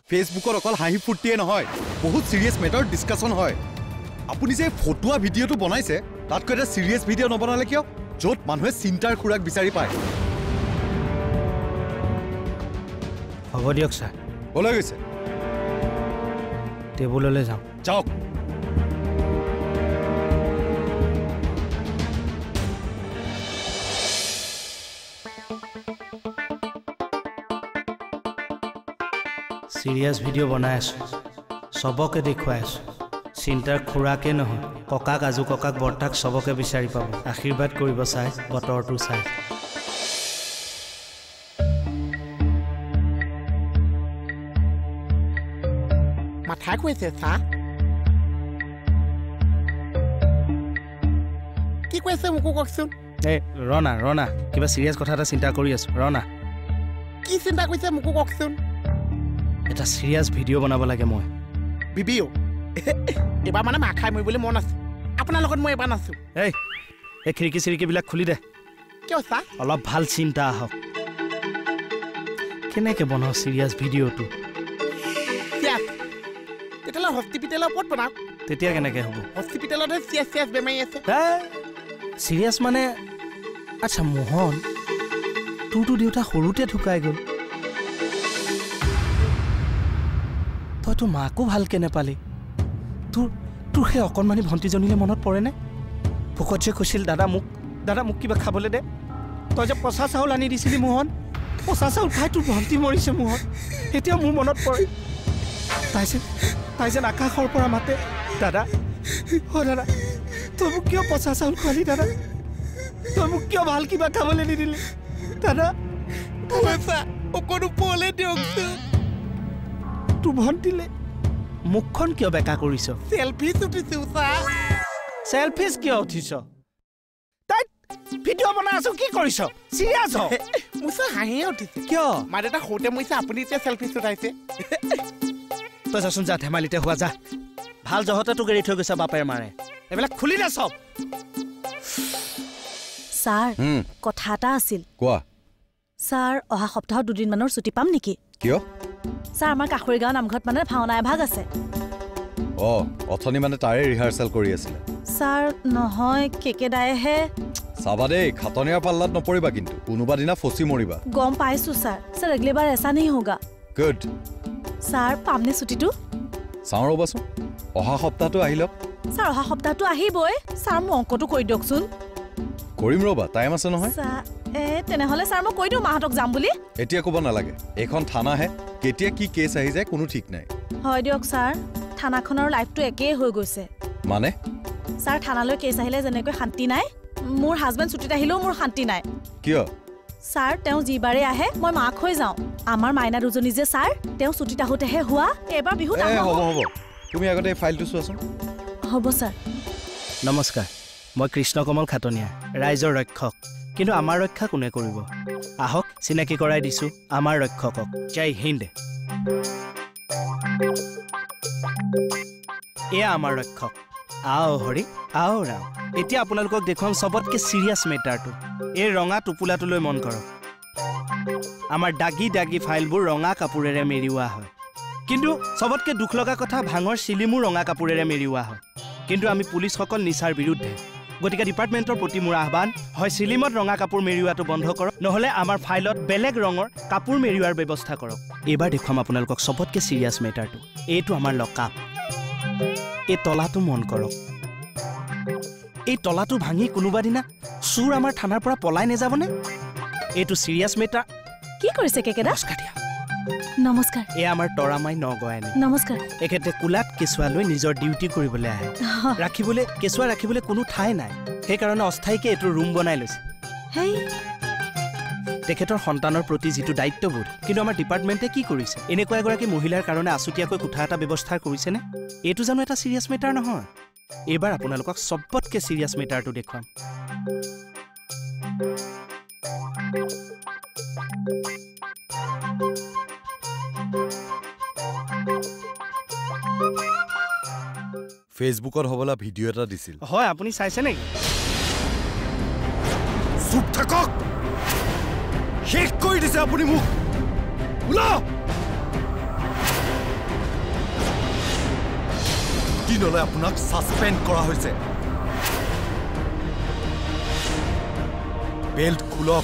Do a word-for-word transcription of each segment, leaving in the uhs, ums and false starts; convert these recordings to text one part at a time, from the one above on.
ফেসবুকত অকল হাঁহি ফুৰ্তিয়ে নহয় বহুত সিৰিয়াস মেটাৰ ডিসকাশন হয় আপুনি যে ফটোৱা ভিডিওটো বনাইছে তাতকৈ এটা সিৰিয়াস ভিডিও নবনালে কিয় যত মানুহে চিন্তাৰ খুৰাক বিচাৰি পায় হ'ব দিয়ক স্যাৰ ওলাই গৈছে টেবুললৈ যাওঁ যাওক সিরিয়াস ভিডিও বনাই আছো সবকে দেখুৱাই আছো চিন্তাৰ খুৰাকে নহয় ককাক আজু ককাক বৰ্তাক সবকে বিচাৰি পাব আশীৰ্বাদ কৰিব চাই বতৰটো চাই মাথা কৈছে চা কি কৈছে মোক কওকচোন এই ৰনা ৰনা কিবা সিরিয়াস কথা এটা চিন্তা কৰি আছো ৰনা কি চিন্তা কৈছে মোক কওকচোন এটা সিরিয়াস ভিডিও বনাব লাগে মই ভিডিও এবাৰ মানে মাখাই মই বুলি মন আছে আপোনাৰ লগত মই এবাৰ নাছো এই এই খিৰিকি চিৰিকিবিলাক খুলি দে কিয় চা অলপ ভাল চিন্তা আহক কেনেকে বনাও সিরিয়াস ভিডিওটো সিয়াস তেতিয়ালে হস্পিটেলৰ ওপৰত বনাওক তেতিয়া কেনেকে হ'ব হস্পিটেলতে সিয়াস সিয়াস বেমাৰী আছে সিরিয়াস মানে আচ্ছা মোহন তোৰটো দেউতা সৰুতে ঢুকাই গ'ল তইতো মাকো ভালকে নেপালি তোৰ তোৰ সেই অকণমানি ভণ্টিজনীলে মনত পৰেনে ভোকত যে কৈছিল দাদা মোক দাদা মোক কিবা খাবলৈ দে তই যে পচা চাউল আনি দিছিলি মোহন পচা চাউল খাই তোৰ ভণ্টি মৰিছে মোহন এতিয়া মোৰ মনত পৰে তাই যে তাই যেন আকাশৰ পৰা মাতে দাদা অ দাদা তই মোক কিয় পচা চাউল খোৱালি দাদা তই মোক কিয় ভাল কিবা খাবলৈ নিদিলি দাদা পইচা অকণো পোৱালে দিয়কচোন তোৰ ভণ্টিলে মুখখন কিয় বেকা কৰিছ সেলফি উঠিছো চা সেলফিজ কিয় উঠিছ তাই ভিডিও বনাই আছো কি কৰিছ চিৰিয়াছ হ মুছা হাঁহিয়ে উঠিছে কিয় মা দেউতা সৰুতে মৰিছে আপুনি এতিয়া সেলফি উঠাইছে তই যাচোন যা ধেমালিতে হোৱা যা ভাল জহতে তোক এৰি থৈ গৈছে বাপেৰ মাৰে এইবিলাক খুলি দে চব স্যাৰ কথা এটা আছিল কোৱা স্যাৰ অহা সপ্তাহত দুদিন মানৰ ছুটি পাম নেকি কিয় স্যাৰ আমাৰ কাখৰি গাঁও নামঘৰত মানে ভাওনা এভাগ আছে অ অথনি মানে তাৰে ৰিহাৰ্সাল কৰি আছিল স্যাৰ নহয় কেকেদায়েহে চাবা দেই খাতনিয়াৰ পাল্লাত নপৰিবা কিন্তু কোনোবা দিনা ফচি মৰিবা গম পাইছো স্যাৰ স্যাৰ अगली बार ऐसा नहीं होगा গুড স্যাৰ পামনে ছুটিটো চাওঁ ৰ'বাচোন অহা সপ্তাহটো আহি লওক স্যাৰ অহা সপ্তাহটো আহিবই স্যাৰ মোক অংকটো কৈ দিয়কচোন কৰিম ৰ'বা টাইম আছে নহয় স্যাৰ এ তেনেহলে স্যাৰ মই কৈ দিওঁ মাহঁতক যাম বুলি এতিয়া ক'ব নালাগে এখন থানাহে কেতিয়া কি কেছ আহি যায় কোনো ঠিক নাই হয় দিয়ক স্যাৰ থানাখনৰ লাইফটো একেই হৈ গৈছে মানে স্যাৰ থানালৈ কেছ আহিলে যেনেকৈ শান্তি নাই মোৰ হাজবেণ্ড ছুটিত আহিলেও মোৰ শান্তি নাই কিয় স্যাৰ তেওঁ যিবাৰে আহে মই মাক হৈ যাওঁ আমাৰ মাইনা দুজনী যে স্যাৰ তেওঁ ছুটিত আহোঁতেহে হোৱা এবাৰ বিহুত হ'ব হ'ব তুমি আগতে এই ফাইলটো চোৱাচোন হ'ব স্যাৰ নমস্কাৰ মই কৃষ্ণ কমল খাতনিয়া ৰাইজৰ ৰক্ষক কিন্তু আমাৰ ৰক্ষা কোনে কৰিব আহক চিনাকি কৰাই দিছো আমাৰ ৰক্ষকক জয় হিন্দ এয়া আমাৰ ৰক্ষক আও হৰি আও ৰাম এতিয়া আপোনালোকক দেখুৱাম সবতকে সিৰিয়াস মেটাৰটো এই ৰঙা টুপুলাটোলৈ মন কৰক আমাৰ দাগি দাগি ফাইলবোৰ ৰঙা কাপোৰেৰে মেৰিওৱা হয় কিন্তু সবতকে দুখ লগা কথা ভাঙৰ চিলিমো ৰঙা কাপোৰেৰে মেৰিওৱা হয় কিন্তু আমি পুলিচসকল নিচাৰ বিৰুদ্ধে গতিকে ডিপাৰ্টমেণ্টৰ প্ৰতি মোৰ আহ্বান হয় চিলিমত ৰঙা কাপোৰ মেৰিওৱাটো বন্ধ কৰক নহলে আমাৰ ফাইলত বেলেগ ৰঙৰ কাপোৰ মেৰিওৱাৰ ব্যৱস্থা কৰক এবাৰ দেখুৱাম আপোনালোকক সবতকে সিৰিয়াস মেটাৰটো এইটো আমাৰ লকআপ এই তলাটো মন কৰক এই তলাটো ভাঙি কোনোবা দিনা চুৰ আমাৰ থানাৰ পৰা পলাই নেযাবনে এইটো সিৰিয়াস মেটাৰ কি কৰিছে কেকেদা নমস্কাৰ এ আমাৰ তৰামাই নগয়ানি নমস্কাৰ এখেতে কুলাত কেঁচুৱা লৈ নিজৰ ডিউটি কৰিবলৈ আহে ৰাখিবলৈ কেঁচুৱা ৰাখিবলৈ কোনো ঠাই নাই সেইকাৰণে অস্থায়ীকে এইটো ৰুম বনাই লৈছে হেই তেখেতৰ সন্তানৰ প্ৰতি যিটো দায়িত্ববোধ কিন্তু আমাৰ ডিপাৰ্টমেণ্টে কি কৰিছে এনেকুৱা এগৰাকী মহিলাৰ কাৰণে আছুতীয়াকৈ কোঠা এটা ব্যৱস্থা কৰিছেনে এইটো জানো এটা সিৰিয়াস মেটাৰ নহয় এইবাৰ আপোনালোকক সবতকে সিৰিয়াস মেটাৰটো দেখুৱাম ফেসবুকত হবলা ভিডিও এটা দিছিল হয় আপুনি চাইছে নেকি চুপ থাকক শেষ কৰি দিছে আপুনি মোক ওলা এদিনলৈ আপোনাক সাসপেন্ড কৰা হৈছে বেল্ট খুলক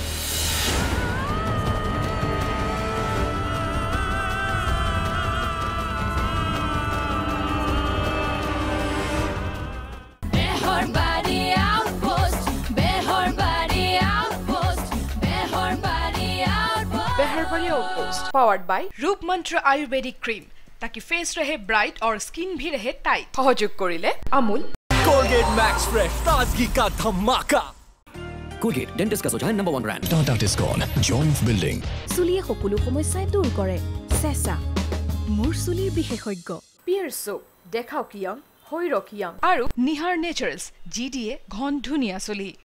Beharbari Outpost, Beharbari Outpost, Beharbari Outpost. Beharbari Outpost, powered by Roop Mantra Ayurvedic Cream, ताकि फेस रहे ब्राइट और स्किन भी रहे टाइट। सहयोग करिले अमूल। Colgate Max Fresh, ताजगी का धमाका। Colgate, dentist का सुझाव number one brand. Tata Discon, Joint Building. চুলিয়ে সকলো সমস্যাই দূৰ কৰে চেঁচা মোৰ চুলিৰ বিশেষজ্ঞ পিয়াৰ সোপ দেখাও কিয়ং হৈ ৰকিয়ং আৰু নিহাৰ নেচাৰেলছ জি দিয়ে ঘন ধুনীয়া চুলি